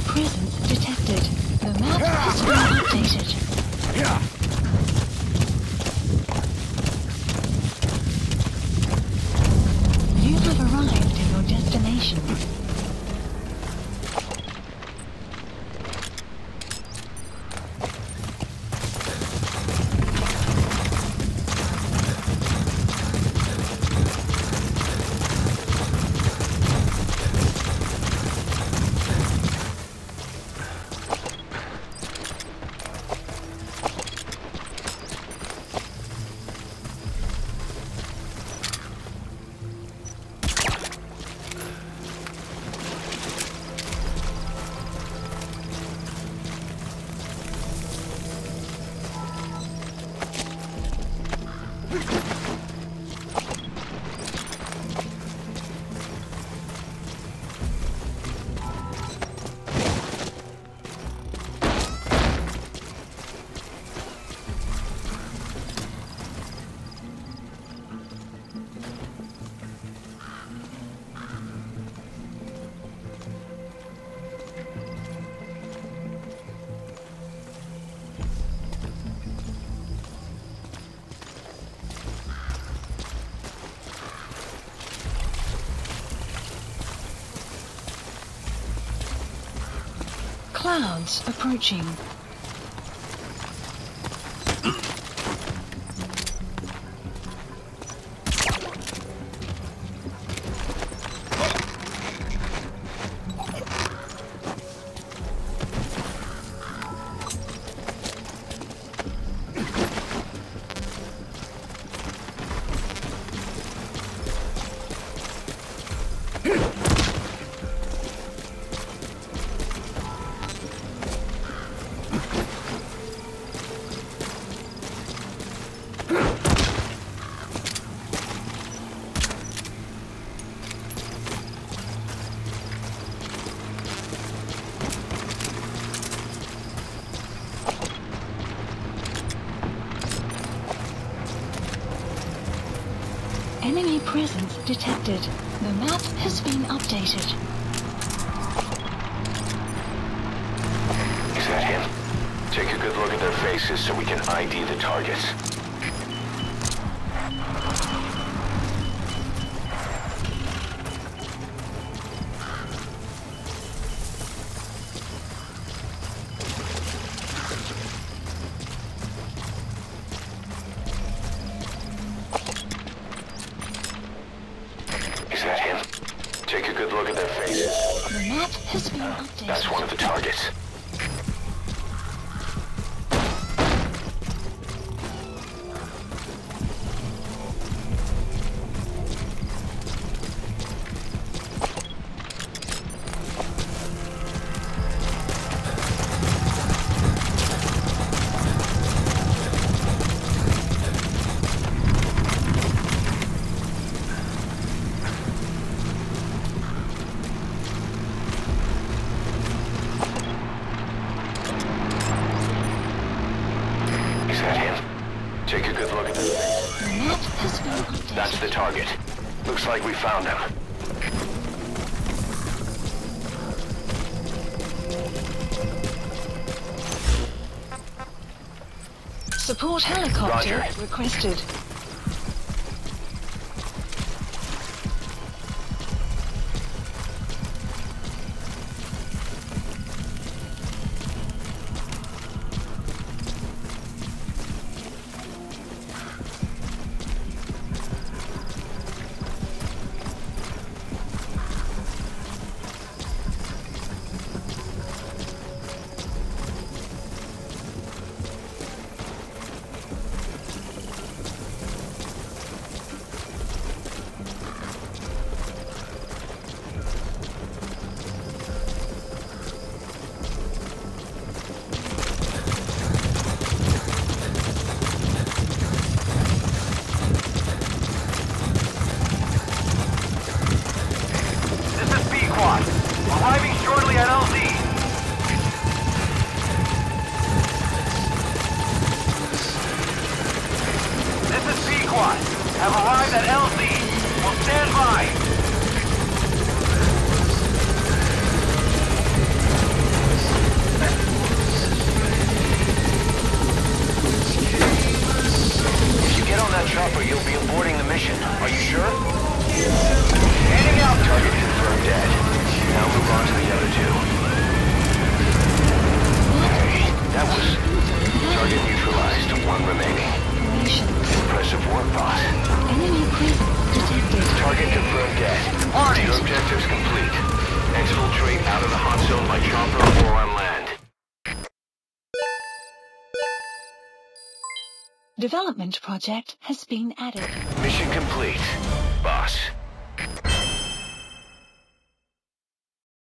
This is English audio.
presence detected. The map has been updated. You have arrived at your destination. Clouds approaching. Enemy presence detected. The map has been updated. Is that him? Take a good look at their faces so we can ID the targets. Is that him? Take a good look at their faces. The map has been updated. That's one of the targets. Take a good look at this. The map has been updated. That's the target. Looks like we found him. Support helicopter Roger. requested. Your objective's complete. Exfiltrate out of the hot zone by chopper or on land. Development project has been added. Mission complete, boss.